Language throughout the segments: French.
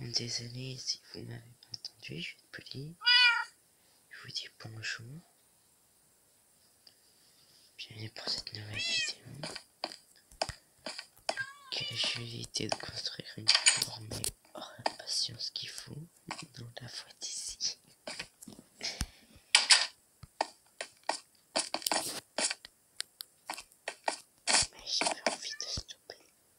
Désolé si vous m'avez pas entendu, je vais être poli. Je vous dis bonjour. Bienvenue pour cette nouvelle vidéo. Que je vais éviter de construire une tour, mais patience qu'il faut dans la foi d'ici. Mais j'avais envie de stopper.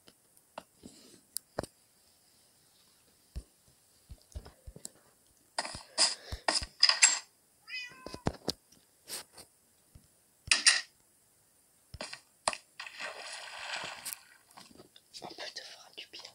Un peu te fera du bien.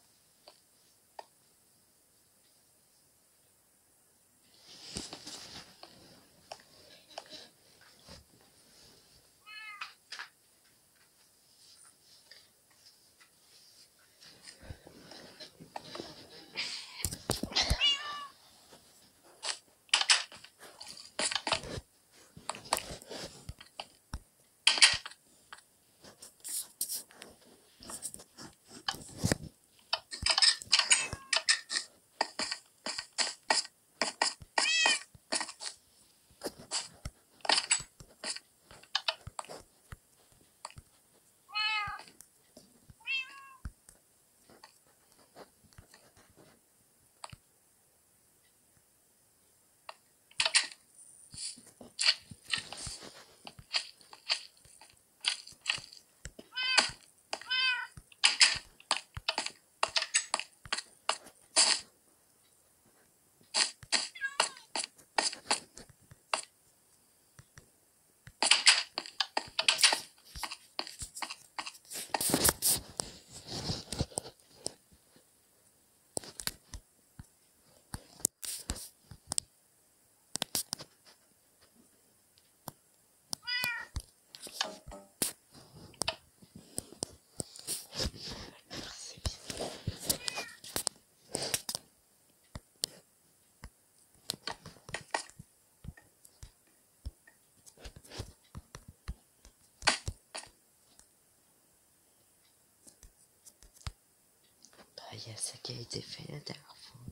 Il y a ça qui a été fait la dernière fois.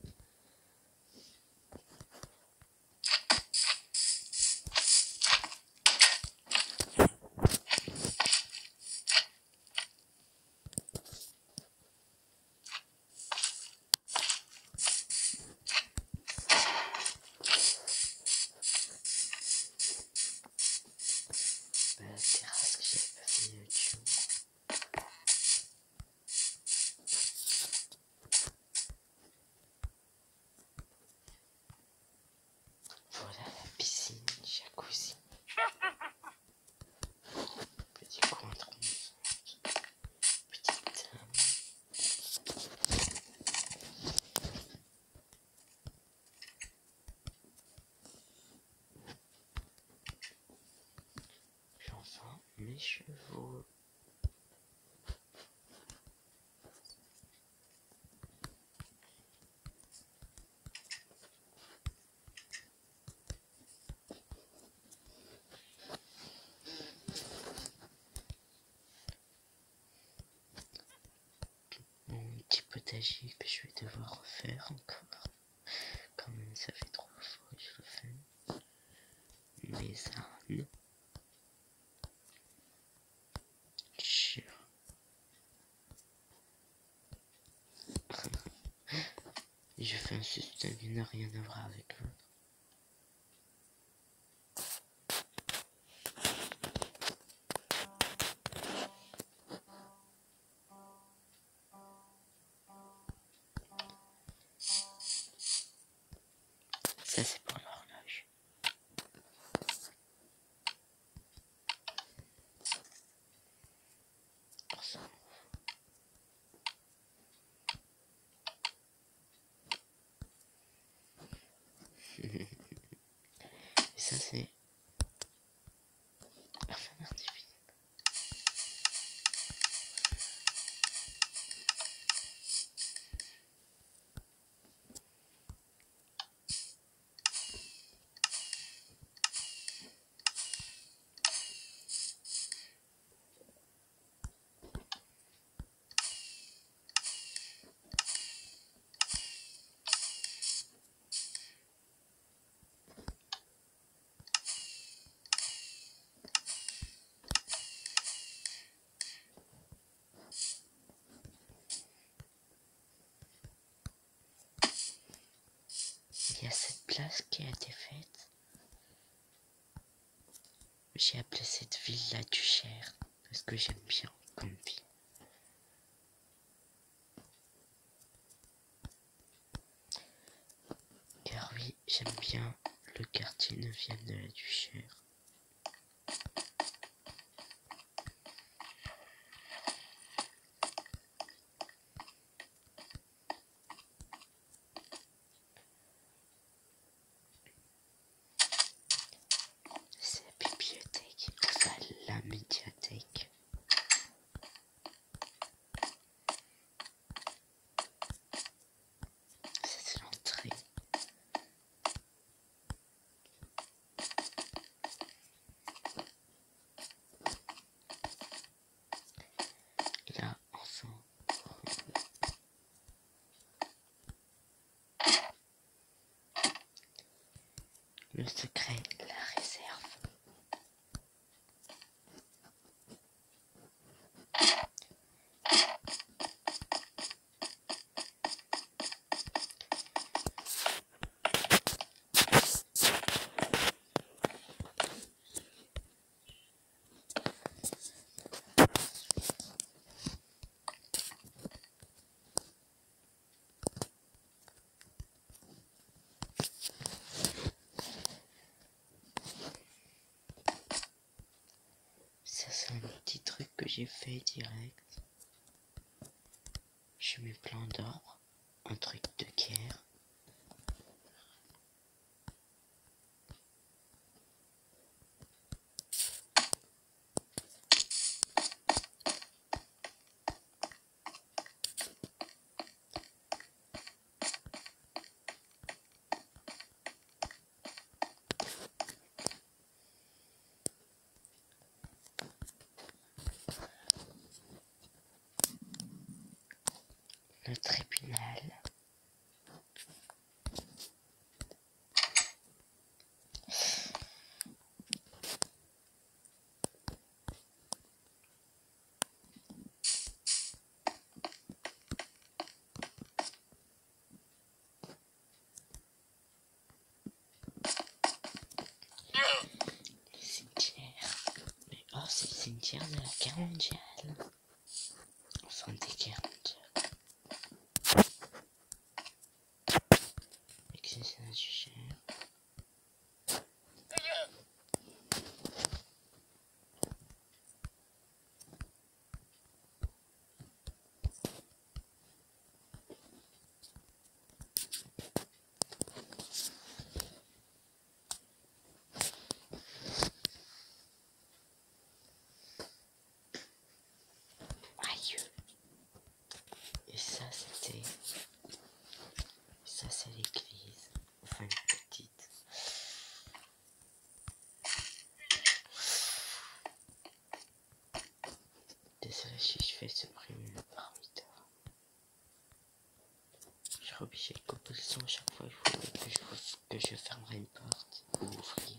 La terrasse que j'avais pas fini l'autre jour. Voilà la piscine, jacuzzi. Petit coin tronçon. Petite table. Puis enfin, mes chevaux. Mon petit potager que je vais devoir refaire encore. Quand même, ça fait 3 fois que je le fais. Mes ânes. Chiens. Je fais un système qui n'a rien à voir avec l'autre. Ça c'est pour l'horloge. Pour ça. Et ça c'est la fin artificielle. place qui a été faite. J'ai appelé cette ville la Duchère parce que j'aime bien comme ville. Car oui, j'aime bien le quartier 9e de la Duchère. C'est la bibliothèque, enfin la médiathèque. Ça c'est l'entrée. Et là, enfin, le secret, la réserve. Ça c'est un petit truc que j'ai fait direct. Je mets plein d'or, un truc de guerre. Le tribunal. Les cimetières. Mais oh, c'est le cimetière de la guerre mondiale. Enfin des guerres mondiales. Et que c'est la Duchère. Aïe. Et ça c'était... Ça c'est l'église. Enfin une petite. Désolé si je fais supprimer le paramètre. Je suis obligé de couper le son à chaque fois que je fermerai une porte ou ouvrir.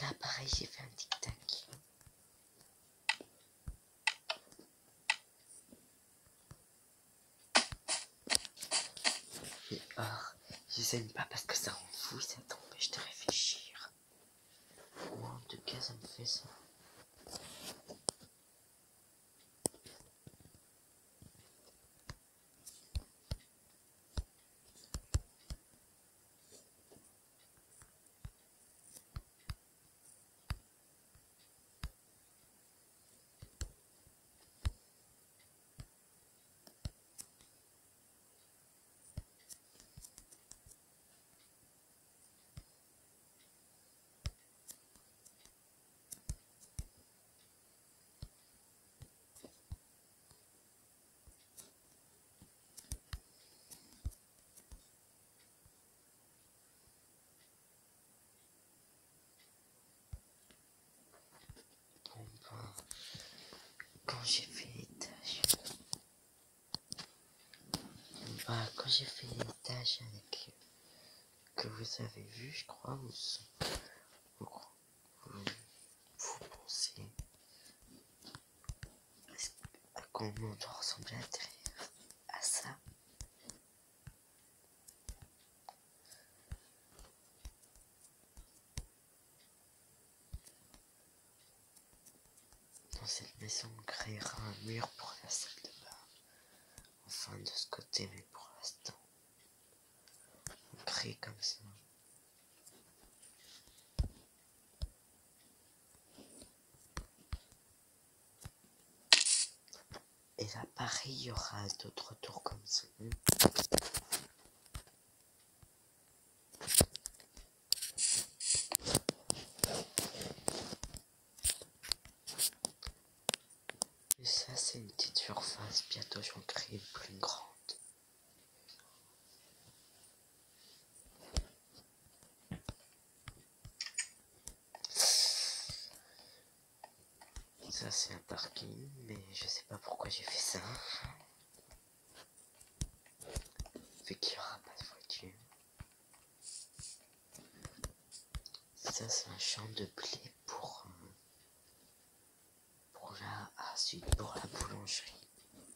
là, pareil, j'ai fait un tic-tac. Et j'essaie pas parce que ça rend fou, ça t'empêche de réfléchir. Moi, en tout cas, ça me fait ça. Quand j'ai fait les tâches, quand j'ai fait les tâches avec que vous avez vu, je crois, vous pensez à comment on doit ressembler à ça. Dans cette maison, on créera un mur pour la salle de bain. Enfin, de ce côté, mais pour l'instant, on crée comme ça. Et là, pareil, il y aura d'autres tours comme ça. Et ça, c'est une petite surface. Bientôt, je vais en créer une plus grande. Ça, c'est un parking, mais je sais pas pourquoi j'ai fait ça. Fait qu'il n'y aura pas de voiture. Ça, c'est un champ de blé pour la boulangerie.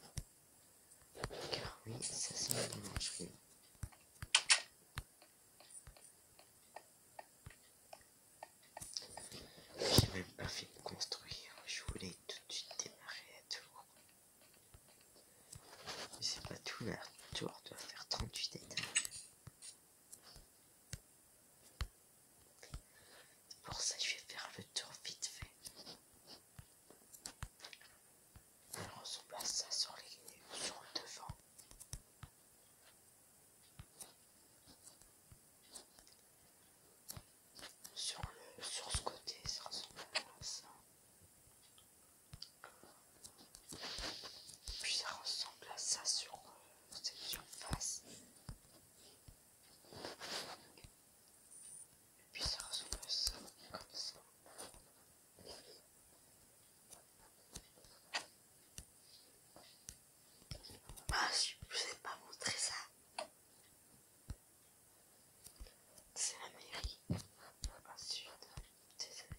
Car oui, ça, c'est la boulangerie. J'ai même pas fait de construire. Je voulais tout de suite démarrer la tour. Mais c'est pas tout, la tour doit faire 38 étages. C'est pour ça que je vais faire le tour vite fait. Elle ressemble à ça sur le devant. Sur ce côté, ça ressemble à ça. Puis ça ressemble à ça sur cette surface. Et puis ça ressemble à ça, comme ça. Je vous ai pas montré ça. C'est la mairie. Ensuite, désolé.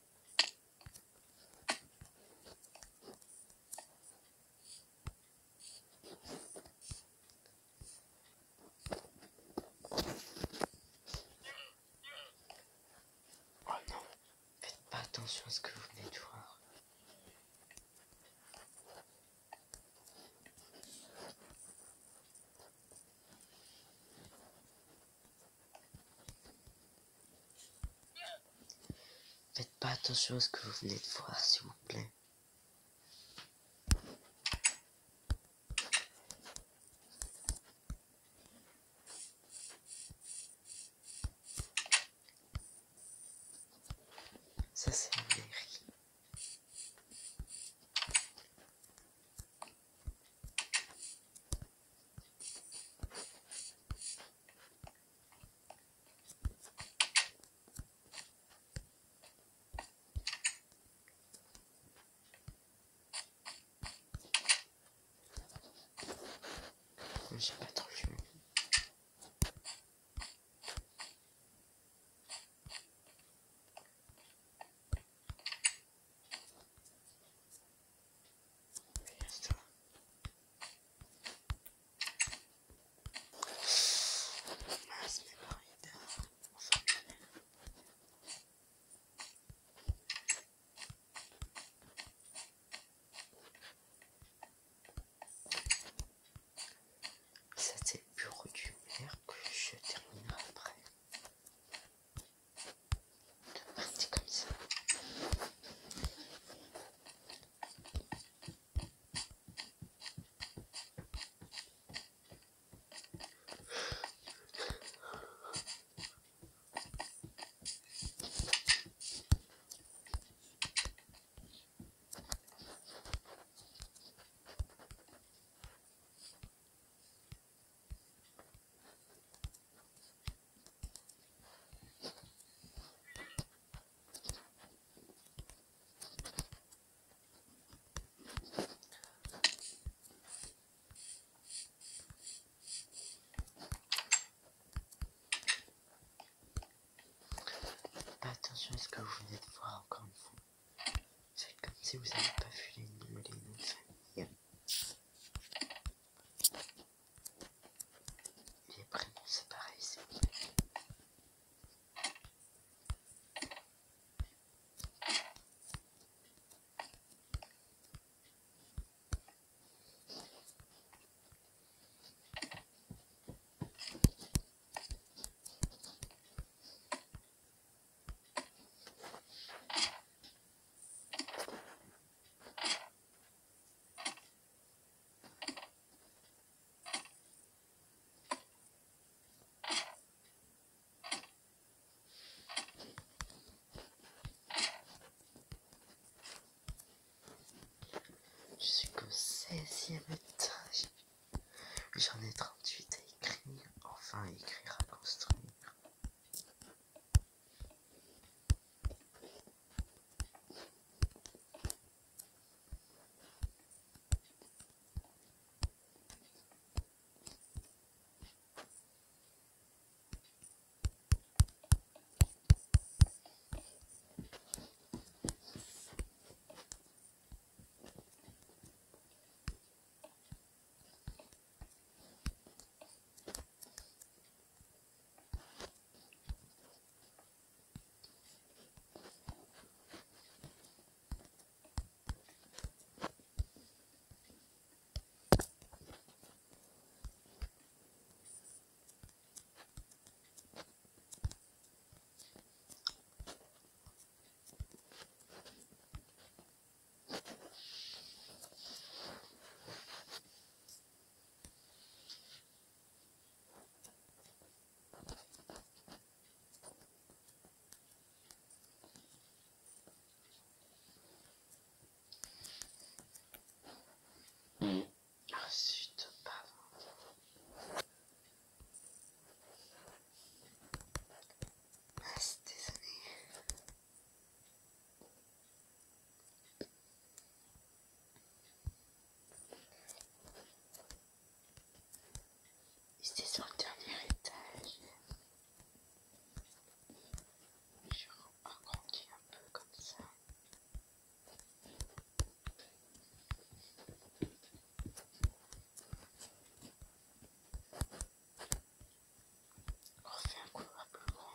Oh non, faites pas attention à ce que vous venez de voir. Faites pas attention à ce que vous venez de voir, s'il vous plaît. Ça, c'est la mairie. J'ai pas trop le choix. attention à ce que vous venez de voir encore une fois. Faites comme si vous n'avez pas vu les noms de famille. Les prénoms, c'est pareil, c'est vous. Je suis qu'au 16e étage. J'en ai 38 à écrire. Enfin, à écrire, à construire. Ah, zut, pardon. Mince, désolé. C'était sur le dernier étage. Je agrandis un peu comme ça. On refait un couloir plus grand.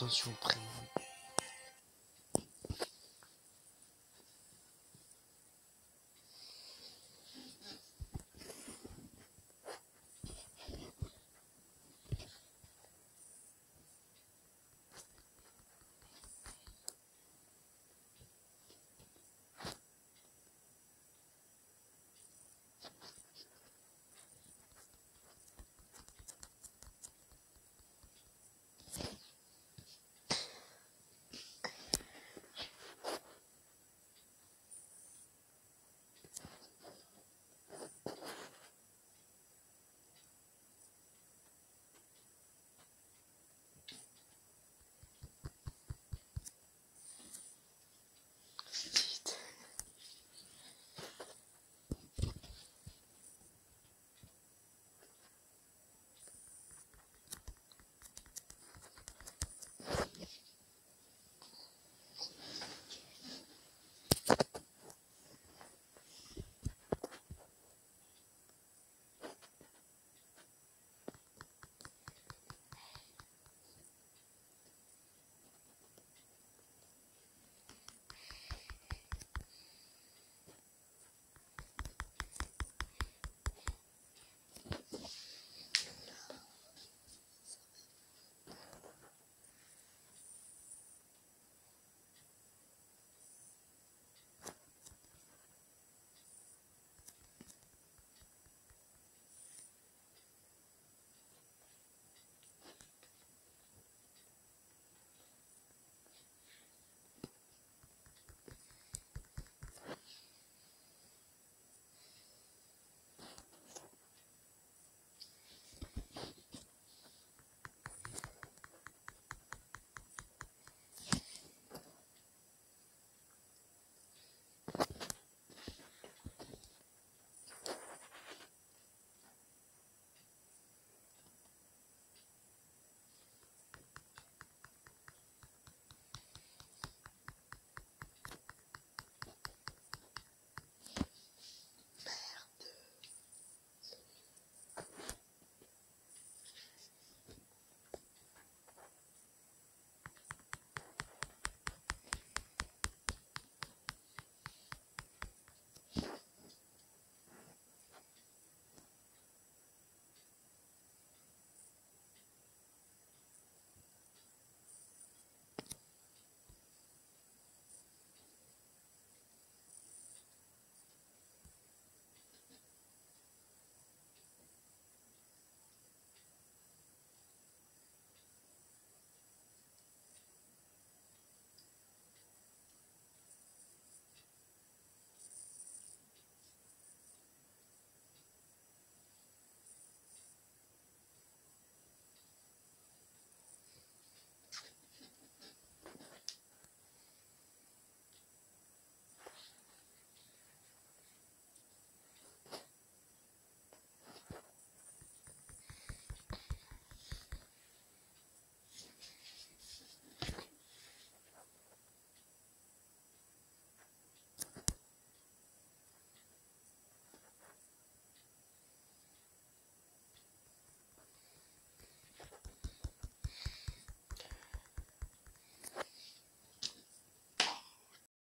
attention au prénom.